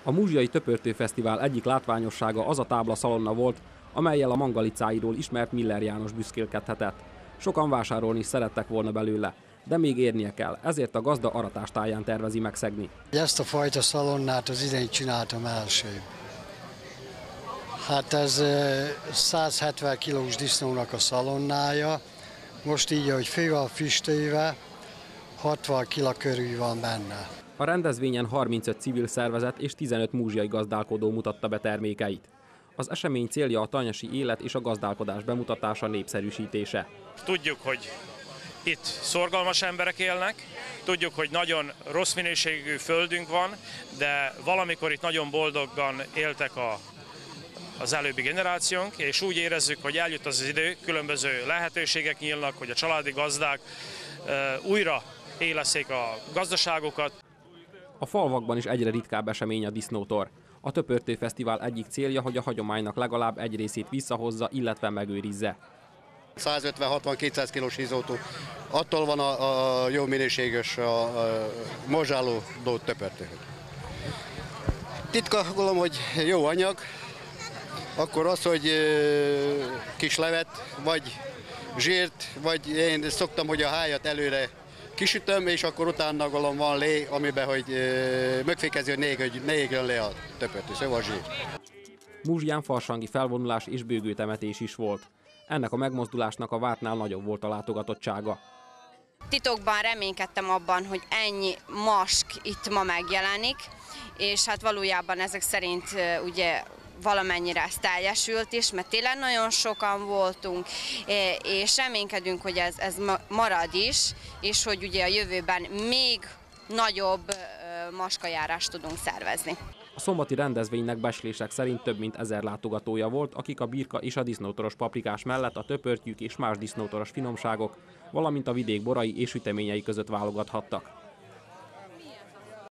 A Múzsiai Töpörtő Fesztivál egyik látványossága az a táblaszalonna volt, amellyel a mangalicáiról ismert Miller János büszkélkedhetett. Sokan vásárolni is szerettek volna belőle, de még érnie kell, ezért a gazda aratástáján tervezi megszegni. Ezt a fajta szalonnát az idén csináltam első. Hát ez 170 kilós disznónak a szalonnája, most így, ahogy fő van füstölyve, 60 kg körül van benne. A rendezvényen 35 civil szervezet és 15 múzsiai gazdálkodó mutatta be termékeit. Az esemény célja a tanyasi élet és a gazdálkodás bemutatása, népszerűsítése. Tudjuk, hogy itt szorgalmas emberek élnek, tudjuk, hogy nagyon rossz minőségű földünk van, de valamikor itt nagyon boldogan éltek az előbbi generációnk, és úgy érezzük, hogy eljött az idő, különböző lehetőségek nyílnak, hogy a családi gazdák újra élesszék a gazdaságokat. A falvakban is egyre ritkább esemény a disznótor. A Töpörtő Fesztivál egyik célja, hogy a hagyománynak legalább egy részét visszahozza, illetve megőrizze. 150-60-200 kilós hízótó. Attól van a jó minőséges, a morzsáló töpörtő. Titkolom, hogy jó anyag, akkor az, hogy kis levet, vagy zsírt, vagy én szoktam, hogy a hájat előre kisütöm, és akkor utána van lé, amiben hogy megfékezi, hogy ne égjen le a töpörtő, szóval zsír. Múzsiján farsangi felvonulás és bőgőtemetés is volt. Ennek a megmozdulásnak a vártnál nagyobb volt a látogatottsága. Titokban reménykedtem abban, hogy ennyi mask itt ma megjelenik, és hát valójában ezek szerint ugye valamennyire ez teljesült is, mert tényleg nagyon sokan voltunk, és reménykedünk, hogy ez marad is, és hogy ugye a jövőben még nagyobb maskajárást tudunk szervezni. A szombati rendezvénynek becslések szerint több mint 1000 látogatója volt, akik a birka és a disznótoros paprikás mellett a töpörtyűk és más disznótoros finomságok, valamint a vidék borai és süteményei között válogathattak.